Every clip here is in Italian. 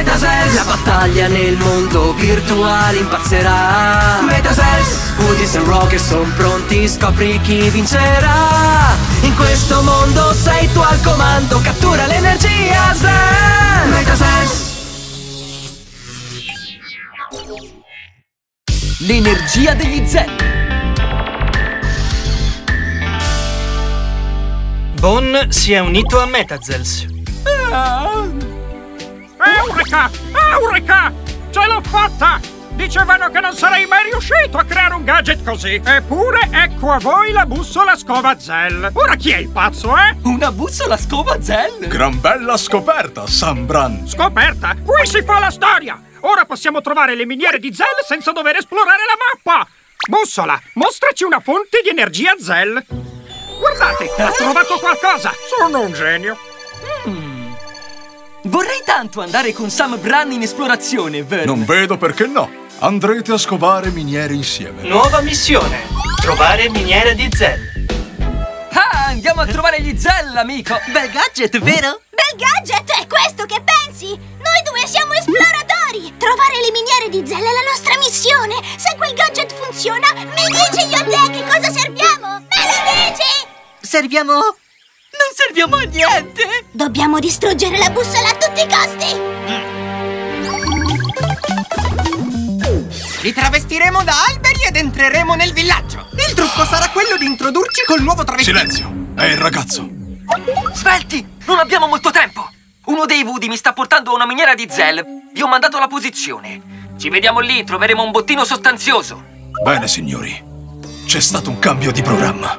Metasells, la battaglia nel mondo virtuale impazzerà. Metasells, Woodies e Rockers son pronti, scopri chi vincerà. In questo mondo sei tu al comando, cattura l'energia Zen. Metasells. L'energia degli Zen. Bon si è unito a Metasells. Eureka! Eureka! Ce l'ho fatta! Dicevano che non sarei mai riuscito a creare un gadget così. Eppure ecco a voi la bussola scova Zell. Ora chi è il pazzo, eh? Una bussola scova Zell? Gran bella scoperta, Sambran. Scoperta? Qui si fa la storia! Ora possiamo trovare le miniere di Zell senza dover esplorare la mappa! Bussola, mostraci una fonte di energia Zell. Guardate, ho trovato qualcosa! Sono un genio! Vorrei tanto andare con Sambran in esplorazione, Vern. Non vedo perché no. Andrete a scovare miniere insieme. Nuova missione: trovare miniere di Zell. Ah, andiamo a trovare gli Zell, amico. Bel gadget, vero? Bel gadget, è questo che pensi? Noi due siamo esploratori. Trovare le miniere di Zell è la nostra missione. Se quel gadget funziona, mi dici io a te che cosa serviamo? Me lo dici? Serviamo... non serviamo a niente! Dobbiamo distruggere la bussola a tutti i costi! Li travestiremo da alberi ed entreremo nel villaggio. Il trucco sarà quello di introdurci col nuovo travestimento. Silenzio! È il ragazzo! Svelti! Non abbiamo molto tempo! Uno dei Woody mi sta portando a una miniera di Zell. Vi ho mandato la posizione. Ci vediamo lì, troveremo un bottino sostanzioso. Bene, signori. C'è stato un cambio di programma.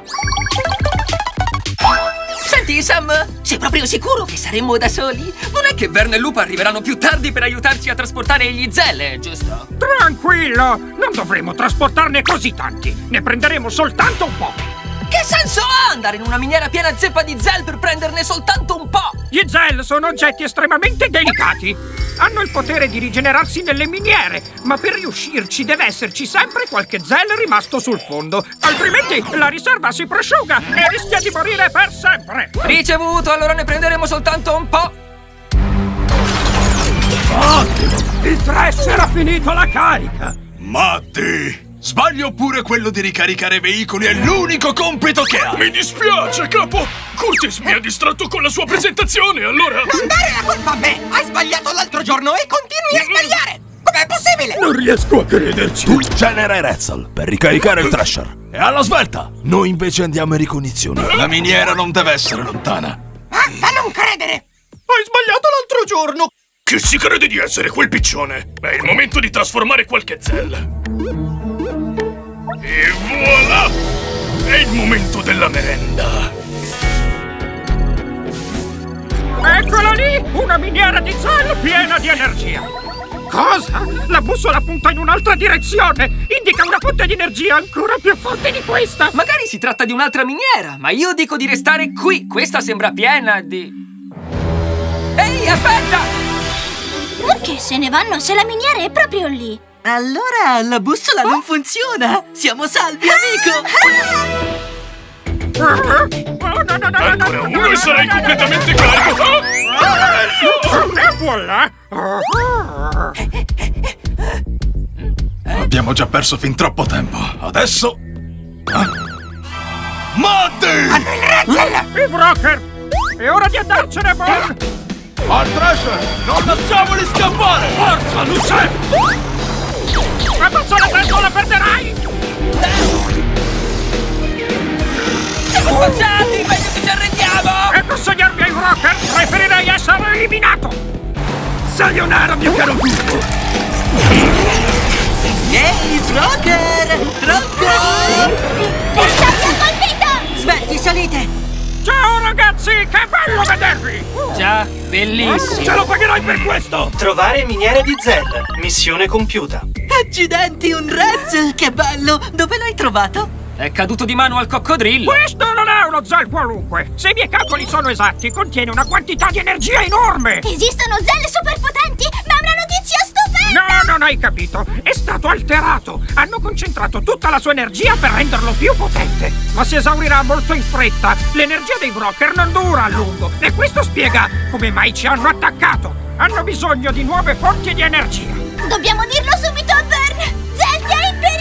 Senti, Sam, sei proprio sicuro che saremmo da soli? Non è che Vern e Lupa arriveranno più tardi per aiutarci a trasportare gli Zell, giusto? Tranquillo, non dovremo trasportarne così tanti. Ne prenderemo soltanto un po'. Che senso ha andare in una miniera piena zeppa di Zell per prenderne soltanto un po'? Gli Zell sono oggetti estremamente delicati. Hanno il potere di rigenerarsi nelle miniere, ma per riuscirci deve esserci sempre qualche Zell rimasto sul fondo. Altrimenti la riserva si prosciuga e rischia di morire per sempre. Ricevuto, allora ne prenderemo soltanto un po'. Ottimo! Il Trash era finito la carica. Matti! Sbaglio oppure quello di ricaricare veicoli è l'unico compito che ha! Mi dispiace, capo! Curtis mi ha distratto con la sua presentazione, allora... Non dare la colpa a me! Hai sbagliato l'altro giorno e continui a sbagliare! Com'è possibile? Non riesco a crederci! Tu generai Retzel per ricaricare il Thrasher. E alla svelta! Noi invece andiamo in ricognizione. La miniera non deve essere lontana. Anda a non credere! Hai sbagliato l'altro giorno! Chi si crede di essere quel piccione? È il momento di trasformare qualche Zell. E voilà! È il momento della merenda! Eccola lì! Una miniera di Zell piena di energia! Cosa? La bussola punta in un'altra direzione! Indica una fonte di energia ancora più forte di questa! Magari si tratta di un'altra miniera, ma io dico di restare qui! Questa sembra piena di... Ehi, aspetta! Perché se ne vanno se la miniera è proprio lì? Allora la bussola non funziona! Siamo salvi, amico! Ancora uno e sarai completamente carico! E voilà! Abbiamo già perso fin troppo tempo. Adesso... Matti! Hanno il Retzel! Il Broker! È ora di andarcene, Bon! Al Thrasher! Non lasciamoli scappare! Forza, Luce! Ma bussola presto la perderai! Siamo spacciati! Meglio che ci arrendiamo! E consegnarmi ai Broker preferirei essere eliminato! Sayonara, mio caro Gufo! Ehi, Broker! Broker! Ci ha colpito! Svelti, salite! Ciao ragazzi, che bello vedervi! Già, bellissimo! Ce lo pagherai per questo! Trovare miniere di Zell. Missione compiuta. Accidenti, un Retzel! Che bello! Dove l'hai trovato? È caduto di mano al coccodrillo! Questo non è uno Zell qualunque! Se i miei calcoli sono esatti, contiene una quantità di energia enorme! Esistono Zell superpotenti, ma una notizia stupenda! No, non hai capito! È stato alterato! Hanno concentrato tutta la sua energia per renderlo più potente! Ma si esaurirà molto in fretta! L'energia dei Broker non dura a lungo! E questo spiega come mai ci hanno attaccato! hanno bisogno di nuove fonti di energia. Dobbiamo dirlo subito a Vern! Zell ti ha